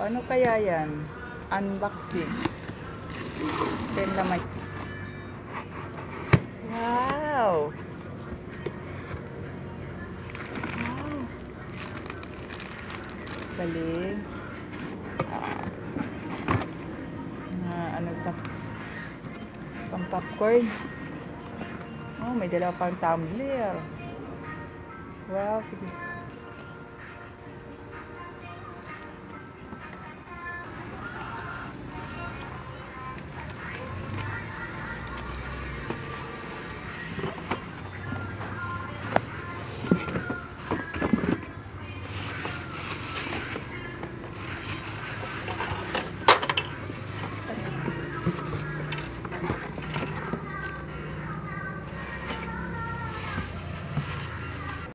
Ano kaya yan? Unboxing. Then naman. Wow! Wow! Galing. Ano sa pang popcorn. Oh, may dalawa pang tumbler. Wow, sige.